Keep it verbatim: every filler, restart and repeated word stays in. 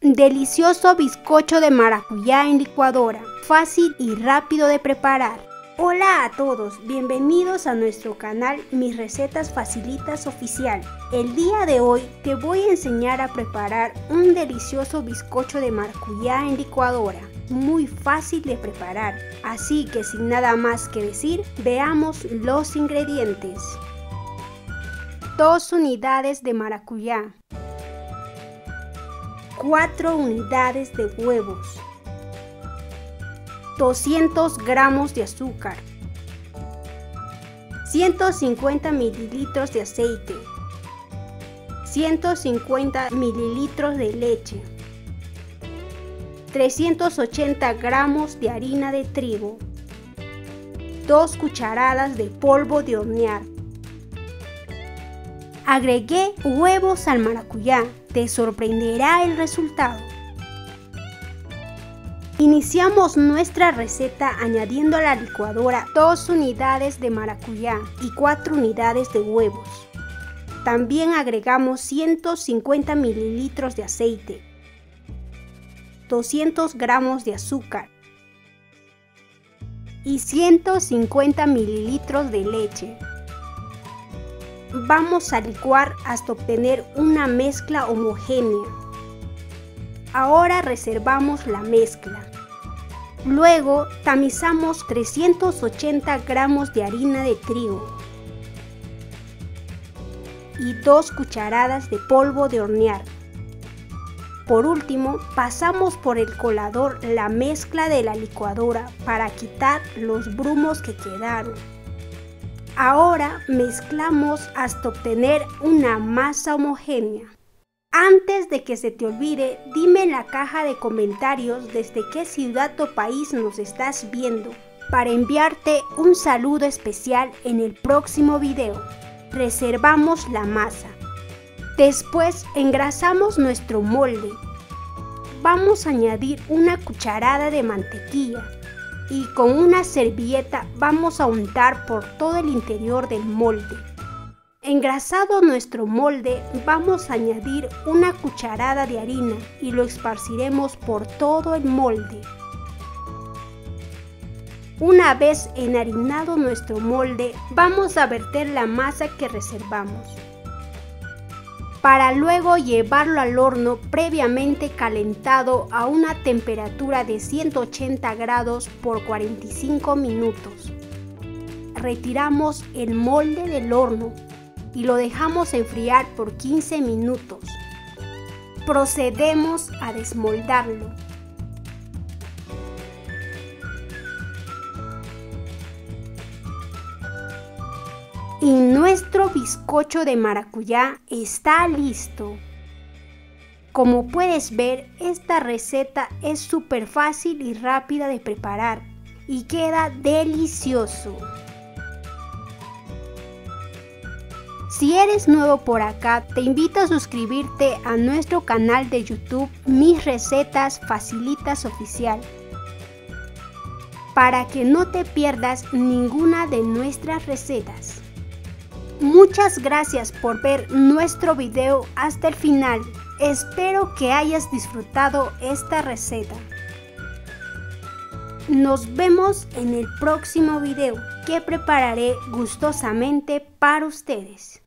Delicioso bizcocho de maracuyá en licuadora, fácil y rápido de preparar. Hola a todos, bienvenidos a nuestro canal Mis Recetas Facilitas Oficial. El día de hoy te voy a enseñar a preparar un delicioso bizcocho de maracuyá en licuadora, muy fácil de preparar. Así que sin nada más que decir, veamos los ingredientes. dos unidades de maracuyá, cuatro unidades de huevos, doscientos gramos de azúcar, ciento cincuenta mililitros de aceite, ciento cincuenta mililitros de leche, trescientos ochenta gramos de harina de trigo, dos cucharadas de polvo de hornear. Agregué huevos al maracuyá, te sorprenderá el resultado. Iniciamos nuestra receta añadiendo a la licuadora dos unidades de maracuyá y cuatro unidades de huevos. También agregamos ciento cincuenta mililitros de aceite, doscientos gramos de azúcar y ciento cincuenta mililitros de leche. Vamos a licuar hasta obtener una mezcla homogénea. Ahora reservamos la mezcla. Luego tamizamos trescientos ochenta gramos de harina de trigo y dos cucharadas de polvo de hornear. Por último, pasamos por el colador la mezcla de la licuadora para quitar los grumos que quedaron. Ahora mezclamos hasta obtener una masa homogénea. Antes de que se te olvide, dime en la caja de comentarios desde qué ciudad o país nos estás viendo para enviarte un saludo especial en el próximo video. Reservamos la masa. Después engrasamos nuestro molde. Vamos a añadir una cucharada de mantequilla y con una servilleta vamos a untar por todo el interior del molde. Engrasado nuestro molde, vamos a añadir una cucharada de harina y lo esparciremos por todo el molde. Una vez enharinado nuestro molde, vamos a verter la masa que reservamos, para luego llevarlo al horno previamente calentado a una temperatura de ciento ochenta grados por cuarenta y cinco minutos. Retiramos el molde del horno y lo dejamos enfriar por quince minutos. Procedemos a desmoldarlo. Y nuestro bizcocho de maracuyá está listo. Como puedes ver, esta receta es súper fácil y rápida de preparar y queda delicioso. Si eres nuevo por acá, te invito a suscribirte a nuestro canal de YouTube Mis Recetas Facilitas Oficial, para que no te pierdas ninguna de nuestras recetas. Muchas gracias por ver nuestro video hasta el final. Espero que hayas disfrutado esta receta. Nos vemos en el próximo video que prepararé gustosamente para ustedes.